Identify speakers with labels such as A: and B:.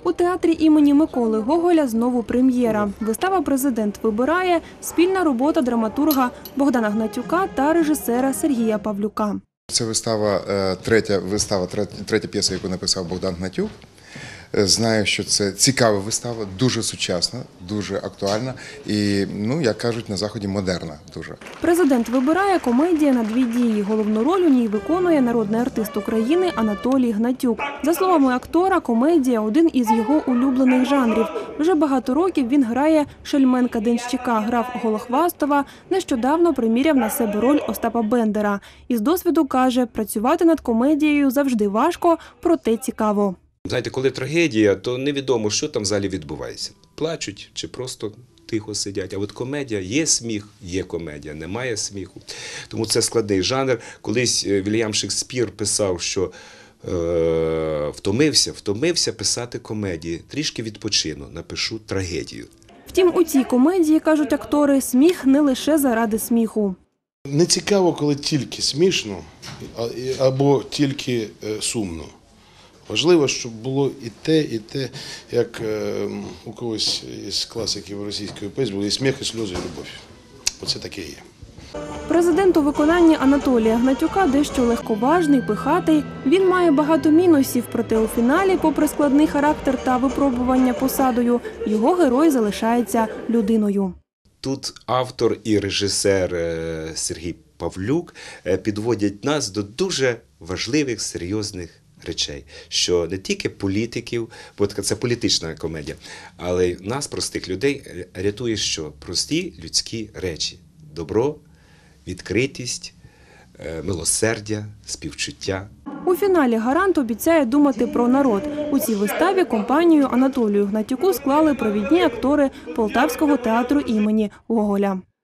A: У театрі імені Миколи Гоголя знову прем'єра. Вистава «Президент вибирає» – спільна робота драматурга Богдана Гнатюка та режисера Сергія Павлюка.
B: Це третя п'єса, яку написав Богдан Гнатюк. Знаю, що це цікава вистава, дуже сучасна, дуже актуальна і, як кажуть, на Заході модерна дуже.
A: «Президент вибирає» – комедія на дві дії. Головну роль у ній виконує народний артист України Анатолій Гнатюк. За словами актора, комедія – один із його улюблених жанрів. Вже багато років він грає Шельменка-денщика, грав Голохвастова, нещодавно приміряв на себе роль Остапа Бендера. Із досвіду каже, працювати над комедією завжди важко, проте цікаво.
C: Знаєте, коли трагедія, то невідомо, що там в залі відбувається. Плачуть чи просто тихо сидять. А от комедія, є сміх, є комедія, немає сміху. Тому це складний жанр. Колись Вільям Шекспір писав, що втомився писати комедії. Трішки відпочину, напишу трагедію.
A: Втім, у цій комедії, кажуть актори, сміх не лише заради сміху.
D: Не цікаво, коли тільки смішно або тільки сумно. Важливо, щоб було і те, як у когось із класиків російської поезії було і сміх, і сльози, і любов. Оце таке є.
A: «Президент» у виконанні Анатолія Гнатюка дещо легковажний, пихатий. Він має багато мінусів, проте у фіналі, попри складний характер та випробування посадою, його герой залишається людиною.
C: Тут автор і режисер Сергій Павлюк підводять нас до дуже важливих, серйозних речей, що не тільки політиків, бо це політична комедія, але й нас, простих людей, рятує що? Прості людські речі. Добро, відкритість, милосердя, співчуття.
A: У фіналі гарант обіцяє думати про народ. У цій виставі компанію Анатолію Гнатюку склали провідні актори Полтавського театру імені Гоголя.